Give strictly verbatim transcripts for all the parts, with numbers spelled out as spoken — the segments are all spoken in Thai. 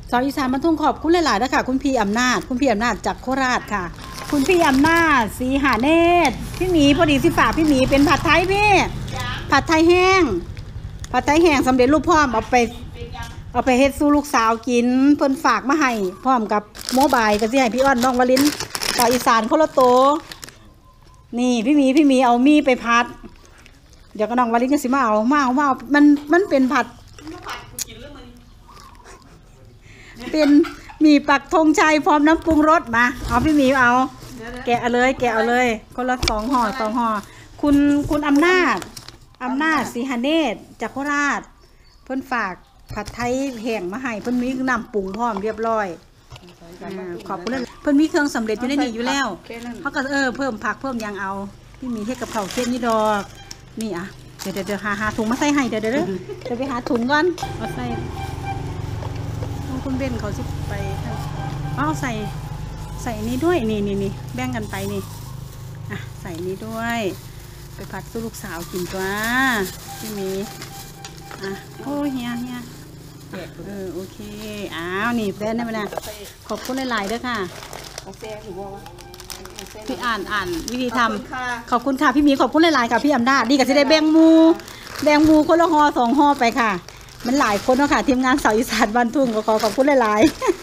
สาวอีสานบรรทุงขอบคุณหลายๆนะคะคุณพี่อำนาจคุณพี่อำนาจจากโคราชค่ะคุณพี่อำนาจศรีหาเนตรพี่หมีพอดีสิฝากพี่หมีเป็นผัดไทยพี่ผัดไทยแห้งผัดไทยแห้งสำเร็จรูปพร้อมเอาไปเอาไปเฮ็ดสู้ลูกสาวกินเพิ่นฝากมาให้พร้อมกับโมบายก็สิให้พี่อ้อนน้องวลินสาวอีสานคนละโตนี่พี่หมีพี่หมีเอามีไปผัดเดี๋ยวก็น้องวลินก็สิมาเอามาเอามาเอามันมันเป็นผัดเป็นมีปักธงชัยพร้อมน้ำปรุงรสมาเอาพี่หมีเอาแกะเอาเลยแกะเอาเลยคนละสองห่อสองห่อคุณคุณอำนาจอำนาจศรีหเนตรจากโคราชเพิ่นฝากผัดไทยแห้งมาให้เพิ่นมีน้ำปรุงพร้อมเรียบร้อยขอบคุณเลยเพิ่นมีเครื่องสำเร็จอยู่ในนี้อยู่แล้วเขาก็เออเพิ่มผักเพิ่มยางเอาพี่หมีเฮ็ดกับข้าวเค็มนี่ดอกนี่อ่ะเดี๋ยวเดี๋ยวหาหาถุงมาใส่ให้เดี๋ยวเดี๋ยวเดี๋ยวไปหาถุงก่อนเอาใส่คุณเบนเขาสิไปเอาใส่ใส่นี้ด้วยนี่นี่นี่แบ่งกันไปนี่อ่ะใส่นี้ด้วยไปผัดสู้ลูกสาวกินตัวพี่มีอ่ะโอ้เฮียเฮียเออโอเคอ้าวนี่แบนได้ไหมนะขอบคุณหลายๆด้วยค่ะพี่อ่านอ่านวิธีทำขอบคุณค่ะพี่มีขอบคุณหลายๆค่ะพี่อำนาจดีกับที่ได้แบ่งมูแบ่งมูคนละห่อสองห่อไปค่ะมันหลายคนเนาะค่ะทีมงานสาวอีสานบ้านทุ่งก็ขอขอบคุณหลาย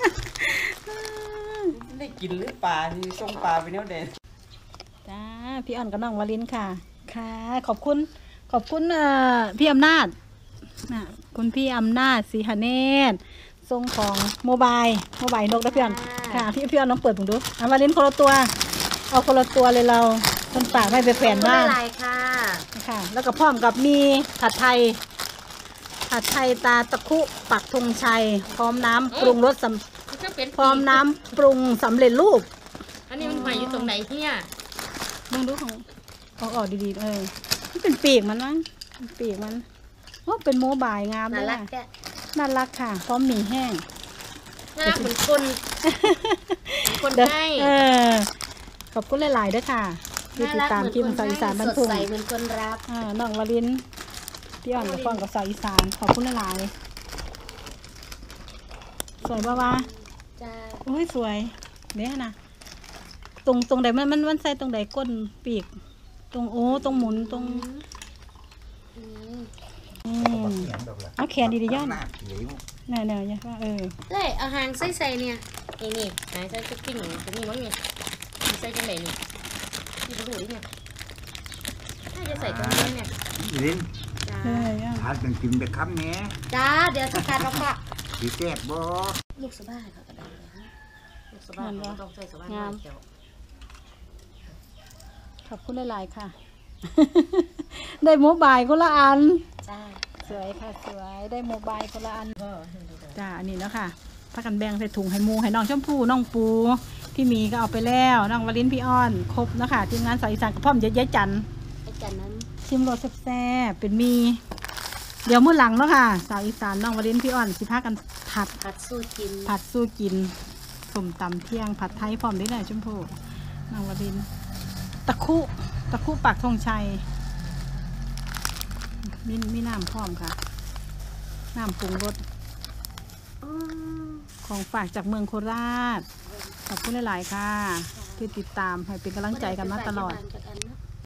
ๆได้กินหรือปลาที่ส่งปลาไปเนี้ยเด่นจ้าพี่อ่อนกับน้องวลินค่ะค่ะขอบคุณขอบคุณเอ่อพี่อำนาจนะคุณพี่อำนาจศรีหเนตรส่งของโมบายโมบายนกนะพี่อ่อนค่ะพี่พี่อ่อนน้องเปิดผมดูอ่ะวลินคนละตัวเอาคนละตัวเลยเราคนปากไม่ไปแฝงบ้างค่ะค่ะแล้วก็พร้อมกับมีผัดไทยผัดไทยตาตะคุปักธงชัยพร้อมน้ำปรุงรสสำพร้อมน้ำปรุงสำเร็จรูปอันนี้มันหอยอยู่ตรงไหนเนี่ยมึงดูของเอาออกดีๆเออนี่เป็นปีกมันมั้งปีกมันว่าเป็นโมบายงามเลยน่ารักค่ะพร้อมหมี่แห้งน่ารักเหมือนคนคนให้เออขอบคุณหลายๆด้วยค่ะที่ติดตามคลิปสาวอีสานบรรทุกใส่เหมือนคนรับอ่าน้องวลินพี่อ่อนกับฟังกับสาวอีสานขอบคุณหลายสวยบ้าวะจ้าโอ้ยสวยเนี่ยนะตรงตรงไหนมันมันมันใส่ตรงไหนก้นปีกตรงโอ้ตรงหมุนตรงเอาแขนดีๆย่อนเนี่ยเนี่ยย่าเออเลยเอาหางใส่ใส่เนี่ยนี่นี่หางใส่ชุดกิ้งตรงนี้มั้งเนี่ยใส่จังไหนนี่ที่ดูดิเนี่ยน่าจะใส่ตรงนี้เนี่ยลิ้นทานเป็นกินไปคำนี้จ้าเดี๋ยวจะทานแล้วค่ะสีแซ่บบ่ลูกสบายค่ะกระดาษลูกสบายต้องใส่สบายงามขอบคุณหลายๆค่ะได้โมบายคนละอันจ้าสวยค่ะสวยได้โมบายคนละอันจ้าอันนี้แล้วค่ะพักกันแบ่งใส่ถุงให้มูให้น้องชมพู่น้องปูพี่มีก็เอาไปแล้วน้องวลินพี่อ้อนครบนะคะทีมงานสาวอีสานกับพ่อมเยอะๆจันจันนั้นชิมรสแซ่บๆเป็นมีเดี๋ยวมื้อหลังแล้วค่ะสาวอีสานน้องวลินพี่อ้อนสิพากันผัดผัดสู้กินผัดสู้กินส้มตำเที่ยงผัดไทยพร้อมได้เลยชมพู่น้องวลินตะคุตะคุปากธงชัยมีมีน้ำพร้อมค่ะน้ำปรุงรสของฝากจากเมืองโคราชขอบคุณหลายๆค่ะที่ติดตามให้เป็นกำลังใจกันมาตลอด